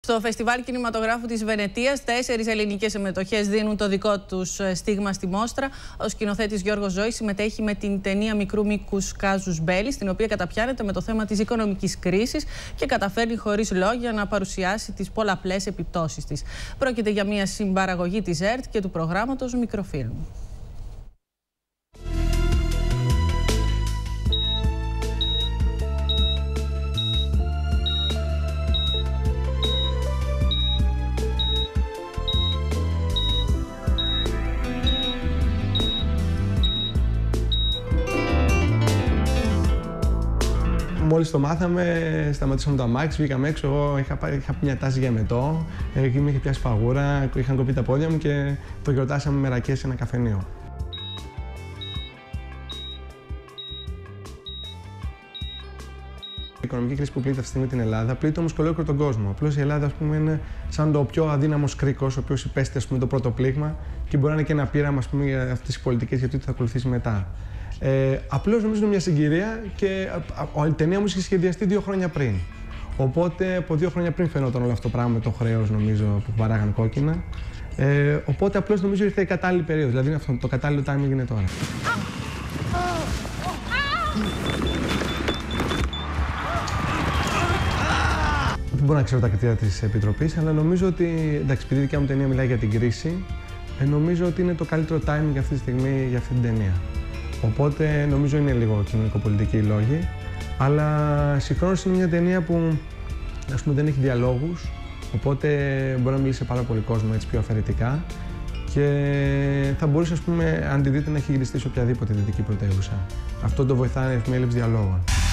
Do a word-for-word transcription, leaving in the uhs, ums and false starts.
Στο Φεστιβάλ Κινηματογράφου της Βενετίας, τέσσερις ελληνικές συμμετοχές δίνουν το δικό τους στίγμα στη μόστρα. Ο σκηνοθέτης Γιώργος Ζώης συμμετέχει με την ταινία μικρού μήκους Κάζους Μπέλη, στην οποία καταπιάνεται με το θέμα της οικονομικής κρίσης και καταφέρνει χωρίς λόγια να παρουσιάσει τις πολλαπλές επιπτώσεις της. Πρόκειται για μια συμπαραγωγή της ΕΡΤ και του προγράμματος Μικροφίλμ. Μόλις το μάθαμε, σταματήσαμε το αμάξι, βγήκαμε έξω. Εγώ είχα, είχα μια τάση για μετό, εκεί με είχε πιάσει φαγούρα, είχαν κοπεί τα πόδια μου και το γιορτάσαμε με ρακές σε ένα καφενείο. Η οικονομική κρίση που πλήττει αυτή τη στιγμή την Ελλάδα πλήττει όμως και ολόκληρο τον κόσμο. Απλώς η Ελλάδα, ας πούμε, είναι σαν το πιο αδύναμος κρίκος, ο οποίος υπέστη, ας πούμε, το πρώτο πλήγμα και μπορεί να είναι και ένα πείραμα, ας πούμε, για αυτές τις πολιτικές, γιατί θα ακολουθήσει μετά. Ε, απλώς νομίζω είναι μια συγκυρία και η ταινία μου είχε σχεδιαστεί δύο χρόνια πριν. Οπότε από δύο χρόνια πριν φαινόταν όλο αυτό το πράγμα με το χρέος, νομίζω, που παράγαν κόκκινα. Ε, οπότε απλώς νομίζω ήρθε η κατάλληλη περίοδος, δηλαδή αυτό, το κατάλληλο timing είναι τώρα. Δεν μπορώ να ξέρω τα κριτήρια της Επιτροπής, αλλά νομίζω ότι, εντάξει, επειδή η δικιά μου ταινία μιλάει για την κρίση, ε, νομίζω ότι είναι το καλύτερο timing αυτή τη στιγμή για αυτή την ταινία. Οπότε νομίζω είναι λίγο κοινωνικοπολιτικοί οι λόγοι, αλλά συγχρόνως είναι μια ταινία που, ας πούμε, δεν έχει διαλόγους, οπότε μπορεί να μιλήσει σε πάρα πολύ κόσμο έτσι πιο αφαιρετικά και θα μπορούσε, ας πούμε, αν τη δείτε, να έχει γυριστεί σε οποιαδήποτε δυτική πρωτεύουσα. Αυτό το βοηθάει η έλλειψη διαλόγων.